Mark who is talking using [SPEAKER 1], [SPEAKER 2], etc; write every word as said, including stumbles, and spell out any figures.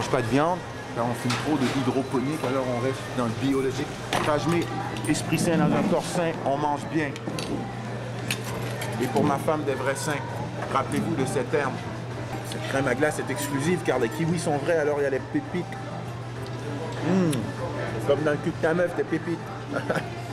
[SPEAKER 1] mange pas de viande, car on fume trop de hydroponique, alors on reste dans le biologique. Quand je mets esprit sain dans un corps sain, on mange bien. Et pour ma femme des vrais sains, rappelez-vous de ces termes. Cette crème à glace est exclusive car les kiwis sont vrais, alors il y a les pépites. Mmh. Comme dans le cul de ta meuf, des pépites.